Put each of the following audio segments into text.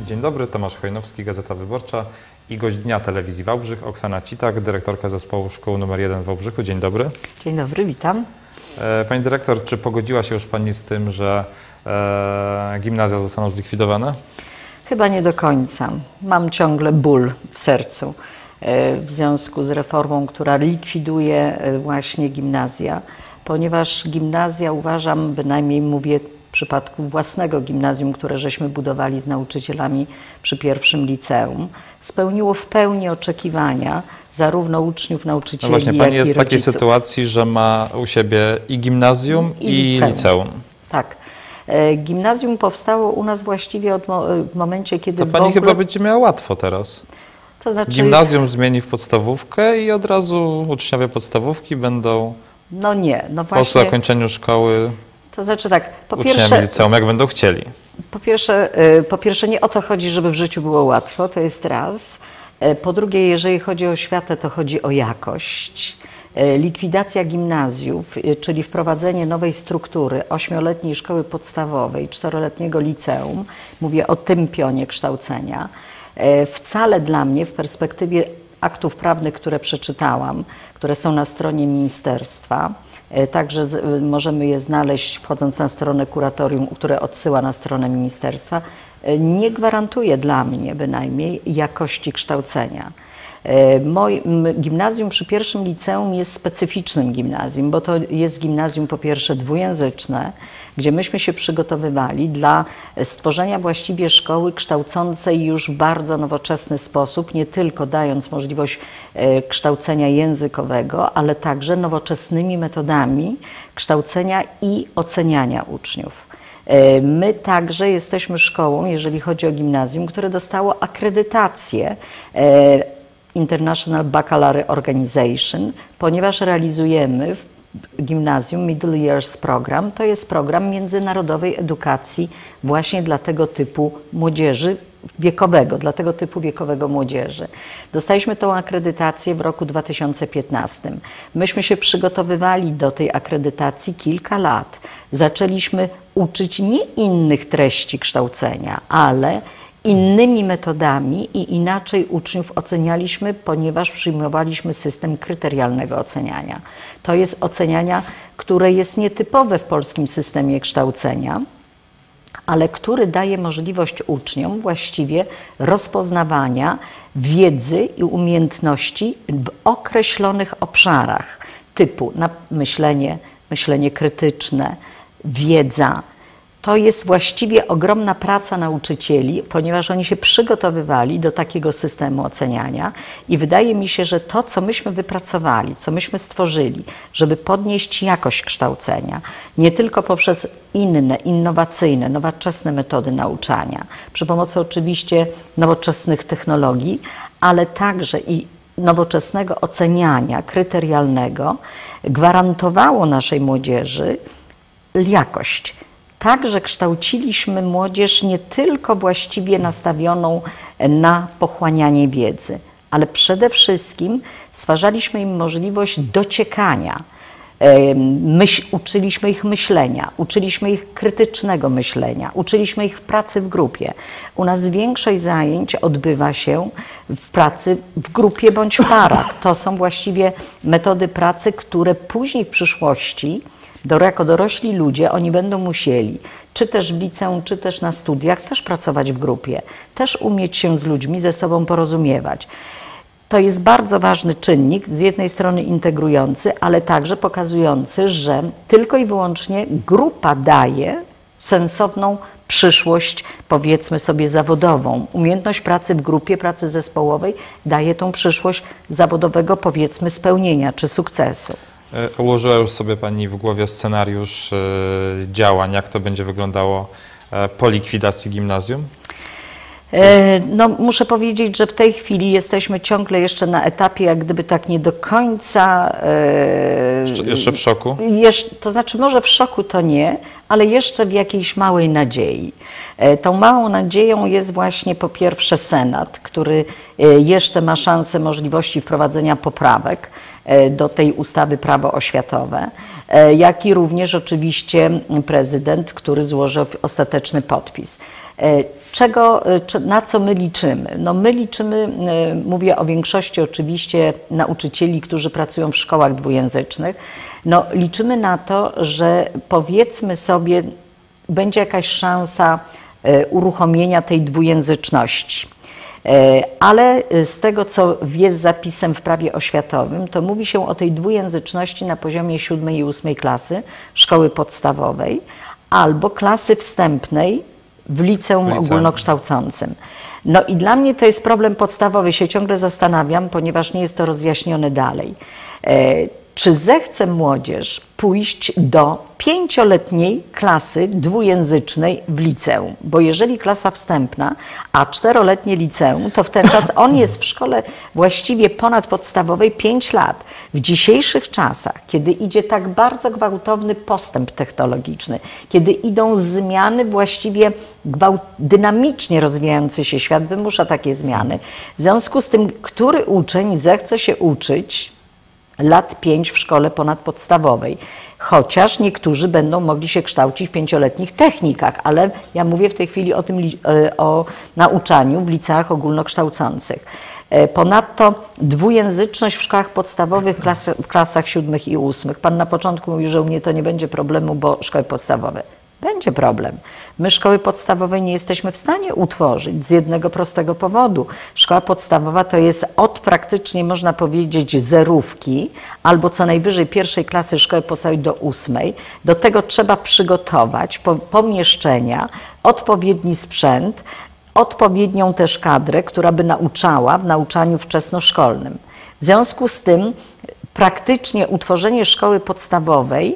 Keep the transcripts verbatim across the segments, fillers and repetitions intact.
Dzień dobry, Tomasz Chojnowski, Gazeta Wyborcza i gość dnia Telewizji Wałbrzych, Oksana Citak, dyrektorka zespołu szkół numer jeden w Wałbrzychu. Dzień dobry. Dzień dobry, witam. Pani dyrektor, czy pogodziła się już Pani z tym, że e, gimnazja zostaną zlikwidowane? Chyba nie do końca. Mam ciągle ból w sercu e, w związku z reformą, która likwiduje e, właśnie gimnazja, ponieważ gimnazja, uważam, bynajmniej mówię w przypadku własnego gimnazjum, które żeśmy budowali z nauczycielami przy pierwszym liceum, spełniło w pełni oczekiwania zarówno uczniów, nauczycieli, no właśnie, Pani jest w takiej rodziców. sytuacji, że ma u siebie i gimnazjum, i, i liceum. liceum. Tak. E, gimnazjum powstało u nas właściwie od mo w momencie, kiedy To Pani w ogóle... chyba będzie miała łatwo teraz. To znaczy... Gimnazjum zmieni w podstawówkę i od razu uczniowie podstawówki będą No nie, no właśnie... po zakończeniu szkoły To znaczy tak, po uczniami pierwsze... liceum, jak będą chcieli. Po pierwsze, po pierwsze, nie o to chodzi, żeby w życiu było łatwo, to jest raz. Po drugie, jeżeli chodzi o oświatę, to chodzi o jakość. Likwidacja gimnazjów, czyli wprowadzenie nowej struktury ośmioletniej szkoły podstawowej, czteroletniego liceum, mówię o tym pionie kształcenia, wcale dla mnie w perspektywie aktów prawnych, które przeczytałam, które są na stronie ministerstwa, także z, możemy je znaleźć wchodząc na stronę kuratorium, które odsyła na stronę ministerstwa, nie gwarantuje dla mnie bynajmniej jakości kształcenia. Moje gimnazjum przy pierwszym liceum jest specyficznym gimnazjum, bo to jest gimnazjum po pierwsze dwujęzyczne, gdzie myśmy się przygotowywali dla stworzenia właściwie szkoły kształcącej już w bardzo nowoczesny sposób, nie tylko dając możliwość kształcenia językowego, ale także nowoczesnymi metodami kształcenia i oceniania uczniów. My także jesteśmy szkołą, jeżeli chodzi o gimnazjum, które dostało akredytację International Baccalaureate Organization, ponieważ realizujemy w gimnazjum Middle Years Program. To jest program międzynarodowej edukacji właśnie dla tego typu młodzieży wiekowego, dla tego typu wiekowego młodzieży. Dostaliśmy tą akredytację w roku dwa tysiące piętnastym. Myśmy się przygotowywali do tej akredytacji kilka lat. Zaczęliśmy uczyć nie innych treści kształcenia, ale innymi metodami i inaczej uczniów ocenialiśmy, ponieważ przyjmowaliśmy system kryterialnego oceniania. To jest oceniania, które jest nietypowe w polskim systemie kształcenia, ale który daje możliwość uczniom właściwie rozpoznawania wiedzy i umiejętności w określonych obszarach, typu na myślenie, myślenie krytyczne, wiedza. To jest właściwie ogromna praca nauczycieli, ponieważ oni się przygotowywali do takiego systemu oceniania i wydaje mi się, że to, co myśmy wypracowali, co myśmy stworzyli, żeby podnieść jakość kształcenia, nie tylko poprzez inne, innowacyjne, nowoczesne metody nauczania, przy pomocy oczywiście nowoczesnych technologii, ale także i nowoczesnego oceniania kryterialnego, gwarantowało naszej młodzieży jakość. Także kształciliśmy młodzież nie tylko właściwie nastawioną na pochłanianie wiedzy, ale przede wszystkim stwarzaliśmy im możliwość dociekania. Myśl, uczyliśmy ich myślenia, uczyliśmy ich krytycznego myślenia, uczyliśmy ich pracy w grupie. U nas większość zajęć odbywa się w pracy w grupie bądź w parach. To są właściwie metody pracy, które później w przyszłości Do, jako dorośli ludzie, oni będą musieli, czy też w liceum, czy też na studiach, też pracować w grupie, też umieć się z ludźmi ze sobą porozumiewać. To jest bardzo ważny czynnik, z jednej strony integrujący, ale także pokazujący, że tylko i wyłącznie grupa daje sensowną przyszłość, powiedzmy sobie, zawodową. Umiejętność pracy w grupie, pracy zespołowej daje tą przyszłość zawodowego, powiedzmy, spełnienia czy sukcesu. Ułożyła już sobie Pani w głowie scenariusz działań, jak to będzie wyglądało po likwidacji gimnazjum? No, muszę powiedzieć, że w tej chwili jesteśmy ciągle jeszcze na etapie, jak gdyby tak nie do końca... Jeszcze, jeszcze w szoku? Jesz, to znaczy może w szoku to nie, ale jeszcze w jakiejś małej nadziei. Tą małą nadzieją jest właśnie po pierwsze Senat, który jeszcze ma szansę możliwości wprowadzenia poprawek do tej ustawy Prawo oświatowe. jak i również oczywiście prezydent, który złożył ostateczny podpis. Czego, na co my liczymy? No my liczymy, mówię o większości oczywiście nauczycieli, którzy pracują w szkołach dwujęzycznych, no liczymy na to, że powiedzmy sobie, będzie jakaś szansa uruchomienia tej dwujęzyczności. Ale z tego, co jest zapisem w prawie oświatowym, to mówi się o tej dwujęzyczności na poziomie siódmej i ósmej klasy szkoły podstawowej albo klasy wstępnej w liceum, liceum ogólnokształcącym. No i dla mnie to jest problem podstawowy, się ciągle zastanawiam, ponieważ nie jest to rozjaśnione dalej. Czy zechce młodzież pójść do pięcioletniej klasy dwujęzycznej w liceum? Bo jeżeli klasa wstępna, a czteroletnie liceum, to w ten czas on jest w szkole właściwie ponadpodstawowej pięć lat. W dzisiejszych czasach, kiedy idzie tak bardzo gwałtowny postęp technologiczny, kiedy idą zmiany właściwie gwałt, dynamicznie rozwijający się świat wymusza takie zmiany. W związku z tym, który uczeń zechce się uczyć lat pięć w szkole ponadpodstawowej, chociaż niektórzy będą mogli się kształcić w pięcioletnich technikach, ale ja mówię w tej chwili o tym, o nauczaniu w liceach ogólnokształcących. Ponadto dwujęzyczność w szkołach podstawowych, klas, w klasach siódmych i ósmych. Pan na początku mówił, że u mnie to nie będzie problemu, bo szkoły podstawowe. Będzie problem. My szkoły podstawowej nie jesteśmy w stanie utworzyć z jednego prostego powodu. Szkoła podstawowa to jest od praktycznie, można powiedzieć, zerówki albo co najwyżej pierwszej klasy szkoły podstawowej do ósmej. Do tego trzeba przygotować pomieszczenia, odpowiedni sprzęt, odpowiednią też kadrę, która by nauczała w nauczaniu wczesnoszkolnym. W związku z tym praktycznie utworzenie szkoły podstawowej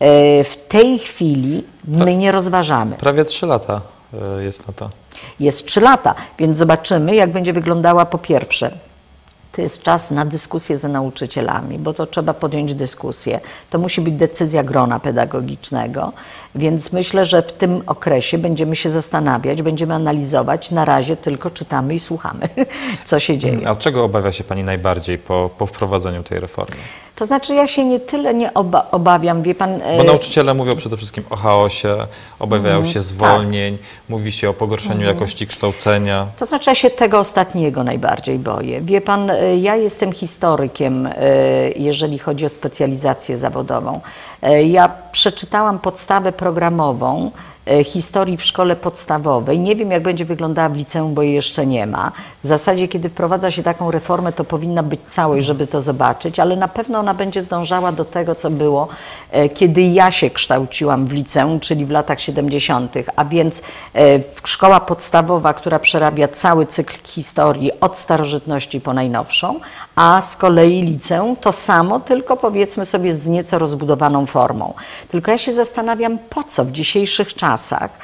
w tej chwili my nie rozważamy. Prawie trzy lata jest na to. Jest trzy lata, więc zobaczymy, jak będzie wyglądała po pierwsze. To jest czas na dyskusję ze nauczycielami, bo to trzeba podjąć dyskusję. To musi być decyzja grona pedagogicznego, więc myślę, że w tym okresie będziemy się zastanawiać, będziemy analizować. Na razie tylko czytamy i słuchamy, co się dzieje. A czego obawia się Pani najbardziej po, po wprowadzeniu tej reformy? To znaczy ja się nie tyle nie oba obawiam, wie Pan... Bo nauczyciele mówią przede wszystkim o chaosie, obawiają mm, się zwolnień, tak. mówi się o pogorszeniu mm. jakości kształcenia. To znaczy ja się tego ostatniego najbardziej boję. Wie Pan, ja jestem historykiem, jeżeli chodzi o specjalizację zawodową. Ja przeczytałam podstawę programową historii w szkole podstawowej. Nie wiem, jak będzie wyglądała w liceum, bo jej jeszcze nie ma. W zasadzie, kiedy wprowadza się taką reformę, to powinna być całość, żeby to zobaczyć, ale na pewno ona będzie zdążała do tego, co było, kiedy ja się kształciłam w liceum, czyli w latach siedemdziesiątych, a więc szkoła podstawowa, która przerabia cały cykl historii od starożytności po najnowszą, a z kolei liceum to samo, tylko powiedzmy sobie z nieco rozbudowaną formą. Tylko ja się zastanawiam, po co w dzisiejszych czasach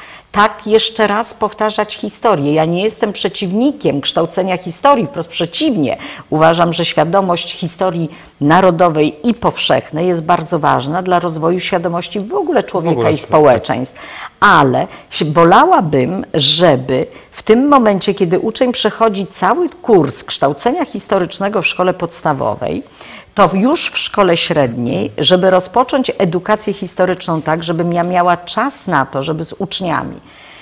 tak jeszcze raz powtarzać historię. Ja nie jestem przeciwnikiem kształcenia historii, wprost przeciwnie. Uważam, że świadomość historii narodowej i powszechnej jest bardzo ważna dla rozwoju świadomości w ogóle człowieka w ogóle i społeczeństw. Ale wolałabym, żeby w tym momencie, kiedy uczeń przechodzi cały kurs kształcenia historycznego w szkole podstawowej, to już w szkole średniej, żeby rozpocząć edukację historyczną tak, żebym ja miała czas na to, żeby z uczniami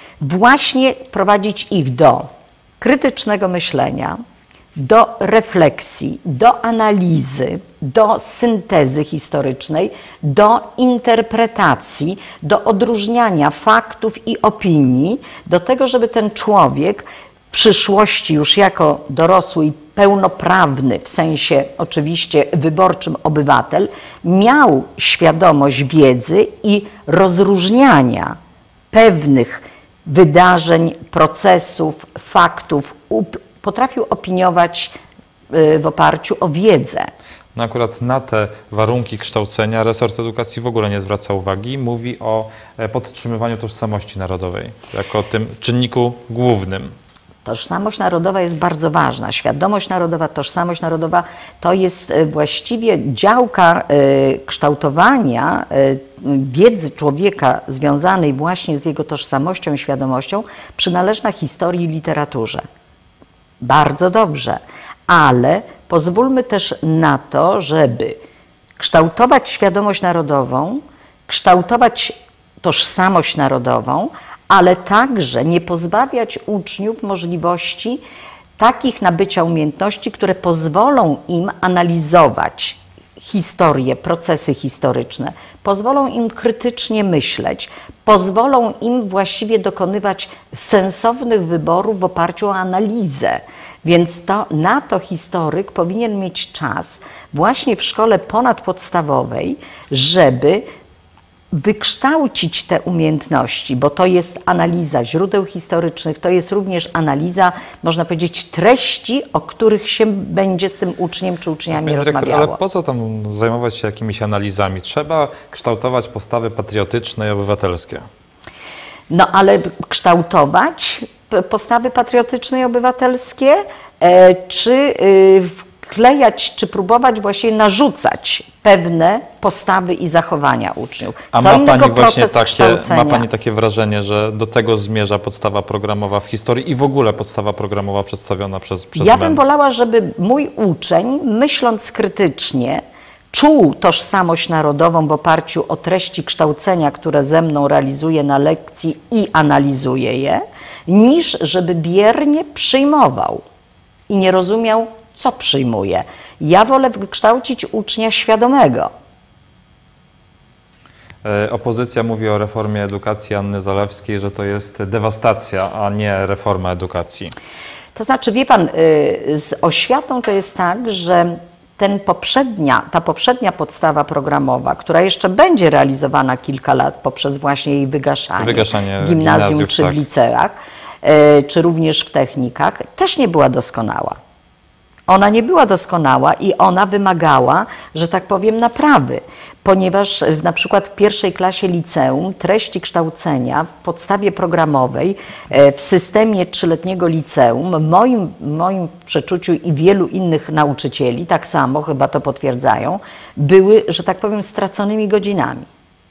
właśnie prowadzić ich do krytycznego myślenia, do refleksji, do analizy, do syntezy historycznej, do interpretacji, do odróżniania faktów i opinii, do tego, żeby ten człowiek w przyszłości już jako dorosły i pełnoprawny, w sensie oczywiście wyborczym obywatel, miał świadomość wiedzy i rozróżniania pewnych wydarzeń, procesów, faktów, potrafił opiniować w oparciu o wiedzę. No akurat na te warunki kształcenia resort edukacji w ogóle nie zwraca uwagi. Mówi o podtrzymywaniu tożsamości narodowej jako tym czynniku głównym. Tożsamość narodowa jest bardzo ważna. Świadomość narodowa, tożsamość narodowa to jest właściwie działka kształtowania wiedzy człowieka związanej właśnie z jego tożsamością i świadomością przynależna historii i literaturze. Bardzo dobrze, ale pozwólmy też na to, żeby kształtować świadomość narodową, kształtować tożsamość narodową, ale także nie pozbawiać uczniów możliwości takich nabycia umiejętności, które pozwolą im analizować historię, procesy historyczne, pozwolą im krytycznie myśleć, pozwolą im właściwie dokonywać sensownych wyborów w oparciu o analizę. Więc to, na to historyk powinien mieć czas właśnie w szkole ponadpodstawowej, żeby wykształcić te umiejętności, bo to jest analiza źródeł historycznych, to jest również analiza, można powiedzieć, treści, o których się będzie z tym uczniem czy uczniami Panie dyrektor, rozmawiało. ale po co tam zajmować się jakimiś analizami? Trzeba kształtować postawy patriotyczne i obywatelskie. No ale kształtować postawy patriotyczne i obywatelskie, e, czy y, wklejać, czy próbować właśnie narzucać pewne postawy i zachowania uczniów. A Co ma pani, właśnie takie, kształcenia. ma pani takie wrażenie, że do tego zmierza podstawa programowa w historii i w ogóle podstawa programowa przedstawiona przez, przez Ja M E N? bym wolała, żeby mój uczeń, myśląc krytycznie, czuł tożsamość narodową w oparciu o treści kształcenia, które ze mną realizuje na lekcji i analizuje je, niż żeby biernie przyjmował i nie rozumiał, co przyjmuje. Ja wolę wykształcić ucznia świadomego. E, Opozycja mówi o reformie edukacji Anny Zalewskiej, że to jest dewastacja, a nie reforma edukacji. To znaczy, wie pan, y, z oświatą to jest tak, że ten poprzednia, ta poprzednia podstawa programowa, która jeszcze będzie realizowana kilka lat poprzez właśnie jej wygaszanie, Wygaszanie w gimnazjum gimnazjów, czy tak. w liceach, y, czy również w technikach, też nie była doskonała. Ona nie była doskonała i ona wymagała, że tak powiem, naprawy, ponieważ na przykład w pierwszej klasie liceum treści kształcenia w podstawie programowej w systemie trzyletniego liceum, w moim, moim przeczuciu i wielu innych nauczycieli, tak samo chyba to potwierdzają, były, że tak powiem, straconymi godzinami.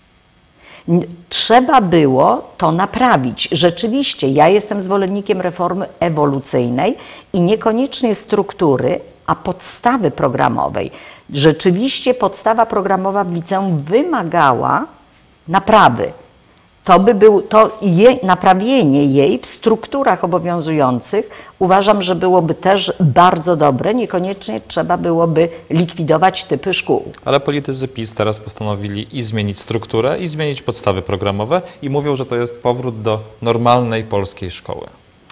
Trzeba było to naprawić. Rzeczywiście, ja jestem zwolennikiem reformy ewolucyjnej i niekoniecznie struktury, a podstawy programowej. Rzeczywiście podstawa programowa w liceum wymagała naprawy. To by był, to je, naprawienie jej w strukturach obowiązujących uważam, że byłoby też bardzo dobre. Niekoniecznie trzeba byłoby likwidować typy szkół. Ale politycy PiS teraz postanowili i zmienić strukturę, i zmienić podstawy programowe i mówią, że to jest powrót do normalnej polskiej szkoły.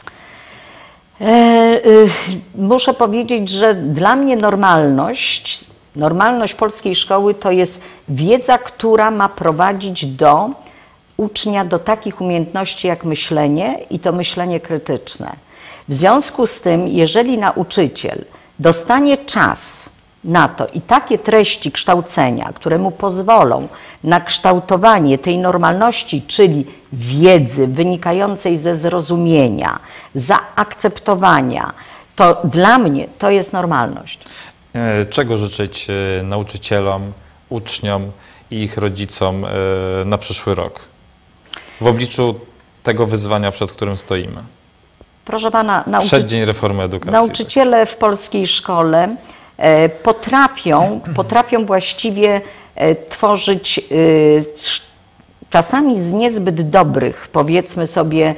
E, y, muszę powiedzieć, że dla mnie normalność, normalność polskiej szkoły to jest wiedza, która ma prowadzić do ucznia do takich umiejętności jak myślenie i to myślenie krytyczne. W związku z tym, jeżeli nauczyciel dostanie czas na to i takie treści kształcenia, które mu pozwolą na kształtowanie tej normalności, czyli wiedzy wynikającej ze zrozumienia, zaakceptowania, to dla mnie to jest normalność. Czego życzyć nauczycielom, uczniom i ich rodzicom na przyszły rok? W obliczu tego wyzwania, przed którym stoimy. Proszę pana, nauczy... Przeddzień reformy edukacji. Nauczyciele w polskiej szkole e, potrafią, potrafią właściwie e, tworzyć e, czasami z niezbyt dobrych, powiedzmy sobie,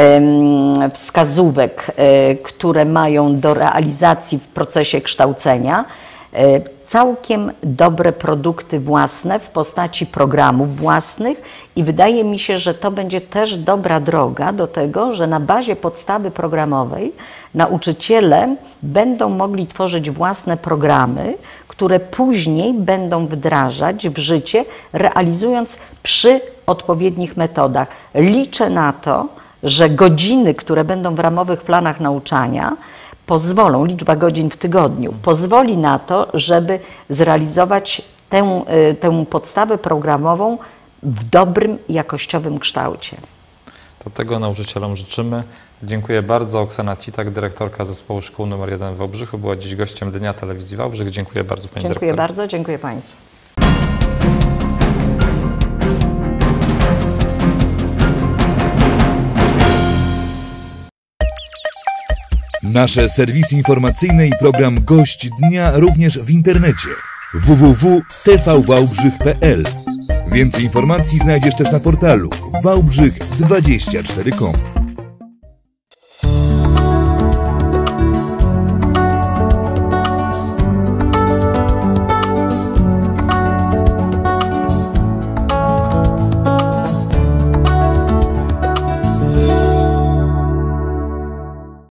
e, wskazówek, e, które mają do realizacji w procesie kształcenia, e, całkiem dobre produkty własne w postaci programów własnych i wydaje mi się, że to będzie też dobra droga do tego, że na bazie podstawy programowej nauczyciele będą mogli tworzyć własne programy, które później będą wdrażać w życie, realizując przy odpowiednich metodach. Liczę na to, że godziny, które będą w ramowych planach nauczania, pozwolą, liczba godzin w tygodniu, pozwoli na to, żeby zrealizować tę, tę podstawę programową w dobrym, jakościowym kształcie. To tego nauczycielom życzymy. Dziękuję bardzo. Oksana Citak, dyrektorka Zespołu Szkół numer jeden w Wałbrzychu, była dziś gościem Dnia Telewizji Wałbrzych. Dziękuję bardzo, pani Dziękuję dyrektor. bardzo, dziękuję państwu. Nasze serwisy informacyjne i program Gość Dnia również w internecie. w w w kropka t v wałbrzych kropka p l. Więcej informacji znajdziesz też na portalu wałbrzych dwadzieścia cztery kropka com.